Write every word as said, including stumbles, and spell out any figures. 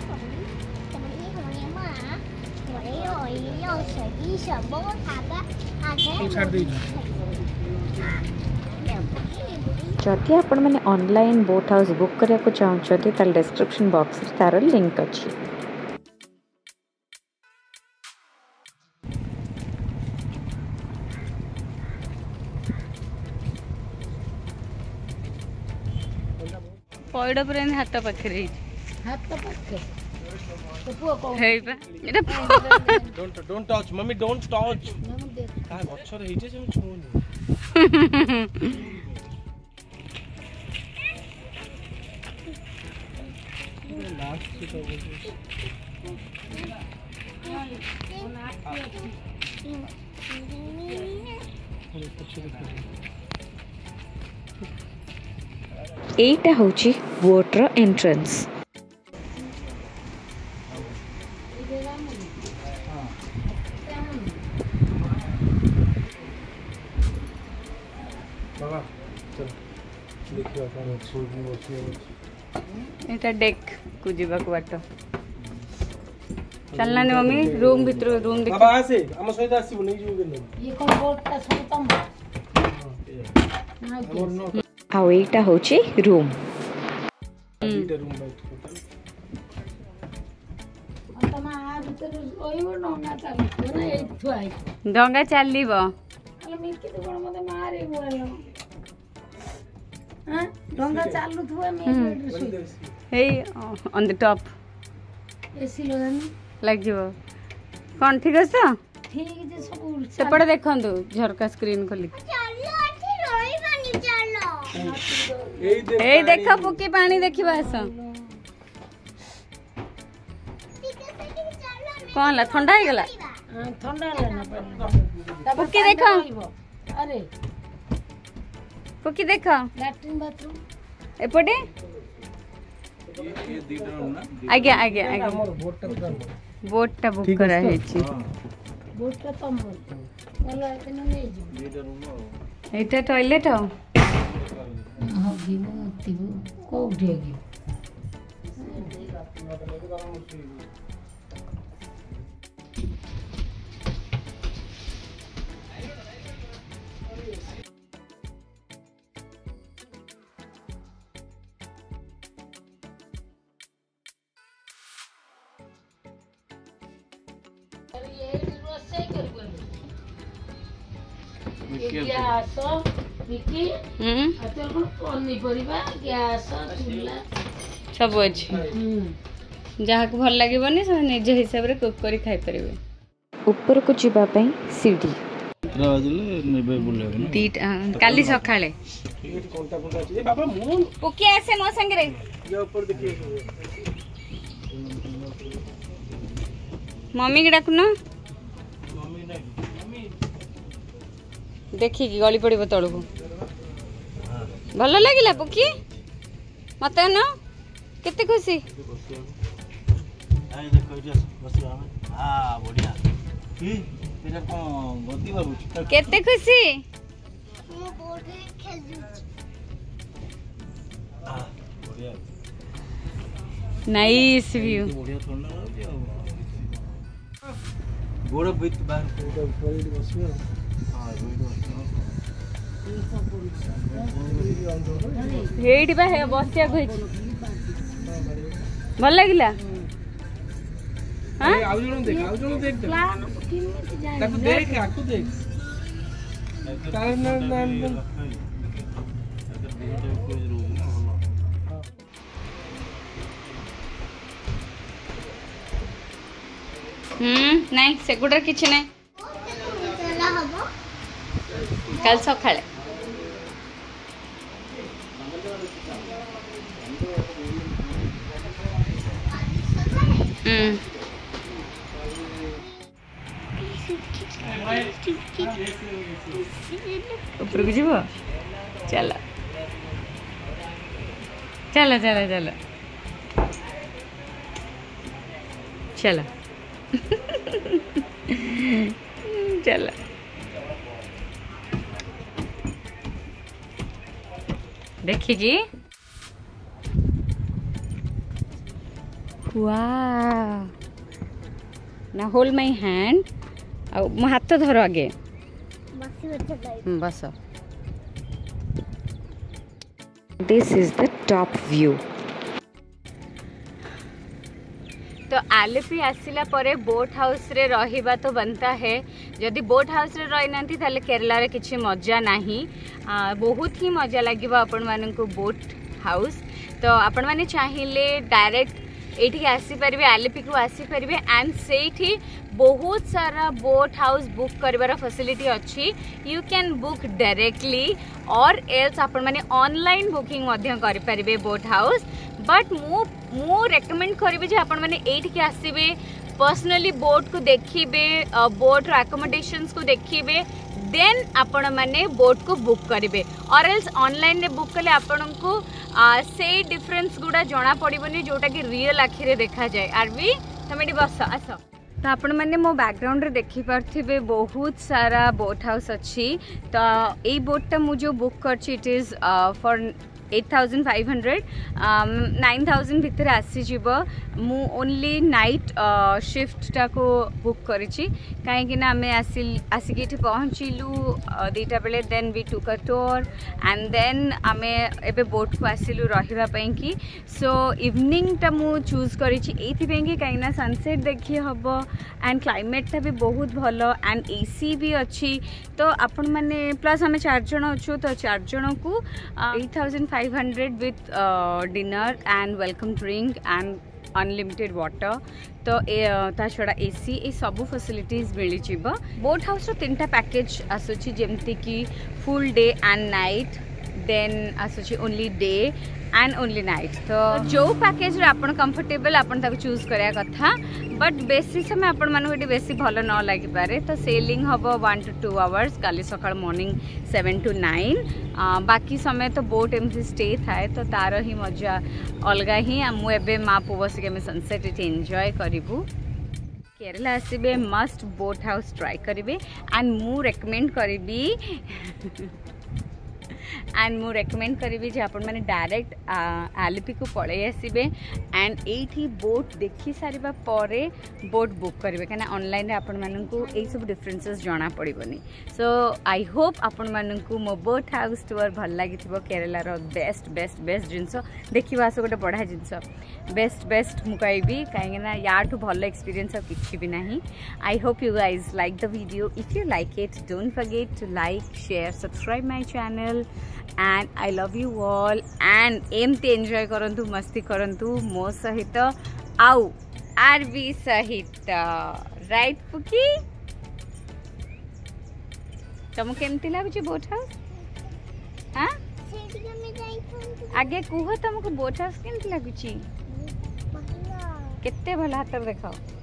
जदि आपण मैंने ऑनलाइन बोट हाउस बुक करने को चाहते ताल डिस्क्रिप्शन बॉक्स रे तार लिंक अच्छी। पइड पर हाथ पाखे हाथ पाखे don't don't touch mummy don't touch का गछर हेजे से छुनी एटा होची वाटर एंट्रेंस। एटा डेक को जीवा को बाटो चलना ने मम्मी रूम भीतर रूम देख बाबा आसे हम सहित आसीबो नै जीव के ये कोन बोट का सब तम आ एटा होची रूम। दुटा रूम बैठ तमा आ भीतर ओइबो नंगा चालू ना एथु आई डंगा चलीबो अले मिकी तो कोन मते मारे बोलो हां डंगा चालू थुए मी हे ऑन द टॉप एसी लगन लग जीवो कोन ठीक है तो ठीक जे सब सेपटे देखंदु झरका स्क्रीन खोली चलो अच्छी रोई बनी चलो ए देखो पुकी पानी देखिबा आस कौन ला ठंडा हो गला ठंडा लेना पुकी देखो अरे पुकी देखो लैट्रिन बाथरूम एपटे ये दीटा रूम ना आगे आगे आगे हमर बोट टा बोट टा बुक करा है छी बोट का तम चलो एतने ले जो दीटा रूम एटा टॉयलेट हो हां गिनो तिबो को उठेगी ग्यास मिकी हम अतर कोन पन्नी परिबा ग्यास चूल्हा सब अछि जहा को भल लागबनी से निज हिसाब रे कुक करी खाइ परबे। ऊपर को जीवा पई सीढ़ी केतरा बजले नेबे बुले ना दीट काली सखाळे ये कोनटा कोनटा ए बाबा मुन पुकी आसे मो संग रे ये ऊपर देखिए मम्मी के डाकुना मम्मी नहीं मम्मी देखी की गली पड़िबो तळको भल लागिला पुकी मते न केते खुशी आई देखो इजा बसिया में हां बढ़िया की तेरा कोन गति बाबू केते खुशी मो बोट खेल हां बढ़िया नाइस व्यू बढ़िया ठंडा लागे गोड़ बित बाहर कोटा ऊपर बसिया हां हेडी बा हे बसिया गई भल लागिला हां आउ जण देख आउ जण देख प्लान किमिति जाय ताको देख आकु देख तार न न हम्म नहीं सेगुडा किछ नहीं चला हबो कल सखाळे हम्म ऊपर को जीवो चलो चलो चलो चलो चलो चलो देखिए जी वाह ना होल्ड माय हैंड आ मो हाथ धर आगे बस this is the top view. तो आलेपी आसिला परे बोट हाउस रे रहिबा तो बनता है। जदि बोट हाउस रे रही नांती ताले केरला रे किछि मजा नहीं। आ, बहुत ही मजा लागिबो आपण माननकु बोट हाउस। तो आपण माने चाहिए डायरेक्ट एठी आसी परिबे आलेपी को आसी परिबे एंड सेठी बहुत सारा बोट हाउस बुक करबार फैसिलिटी अच्छी। You can book directly or else आपण माने ऑनलाइन बुकिंग मध्य करि परिबे बोट हाउस। बट मु मु रेकमेंड करिबे जे आपण माने एठी के आसीबे पर्सनली बोट को देखिबे बोट रो अकोमोडेशंस को देखिबे देन आपण माने बोट को बुक करिबे और एल्स ऑनलाइन रे बुक कले आपण को से डिफरेंस गुडा जना पड़िबनी जोटा कि रियल आखिरे देखा जाए। आरबी तमेडी बस आस तो आपण मैंने मो बैकग्राउंड रे देखि पार्थिबे बहुत सारा बोट हाउस अच्छी। तो ये बोटा मु जो बुक करछि it is for eight thousand five hundred nine thousand भितर आसी जीवो। मु ओनली नाइट शिफ्ट टा को बुक करिछि काहेकि ना आमे आसी आसिक एठी पहुँचिलु दुईटा बेले then we took a tour and then आमे एबे बोट को आसिलु रहिबा पई कि। सो इवनिंग टा मु चूज करिछि एथि पई कि काहेकि ना सनसेट देखि हबो एंड क्लाइमेट टा भी बहुत भलो एंड एसी भी अच्छी। तो आपण माने प्लस आमे चार जण अछु तो चार जण को eight thousand five hundred with dinner and welcome drink and unlimited water. तो ता छड़ा एसी ए सब फैसिलिटीज मिली जीव। बोट हाउस रो तीनटा पैकेज आसुची जेमती कि full day and night then आसुची only day and only night. तो जो पैकेज रे आपण कंफर्टेबल आपण ताको चूज करया कथा। बट बेसी समय आपण मानको एटी बेसी भलो न लागि पारे। तो सेलिंग हबो वन टू टू आवर्स काली सकाळ मॉर्निंग सेवन टू नाइन। बाकी समय तो बोट एमती स्टे थाए तो तार ही मजा अलगा ही। मु एबे मा पु बसिक आमे सनसेट एटी एन्जॉय करिवु। केरला आसीबे मस्ट बोट हाउस ट्राई करिवे एंड मु रेकमेंड करिबी एंड मु रेकमेंड करी जे आपण माने डायरेक्ट आलेपी को पळे आसीबे एंड एठी बोट देखि सारिबा परे बोट बुक करिवे काना ऑनलाइन रे आपण माननकु एई सब डिफरेंसेस जाना पड़िबनी। सो आई होप आपण माननकु मो बोट हाउस टूर भल लागिथिबो। केरला रो बेस्ट बेस्ट बेस्ट जिंस देखिबा आसो गोटे बढा जिंस बेस्ट बेस्ट मु कहबी काहे ना याठू भल एक्सपीरियंस अब किछि भी नाही। I hope you guys like the video. If you like it don't forget to like share subscribe my channel and I love you all and एमती एंजॉय करंतु मस्ती करंतु मो सहित आउ आरबी सहित राइट पुकी। तुमको केमती लागुची बोट हाउस? हाँ आगे कुह तुमको बोट हाउस केमती लागुची? केते भला हाथ देखाओ।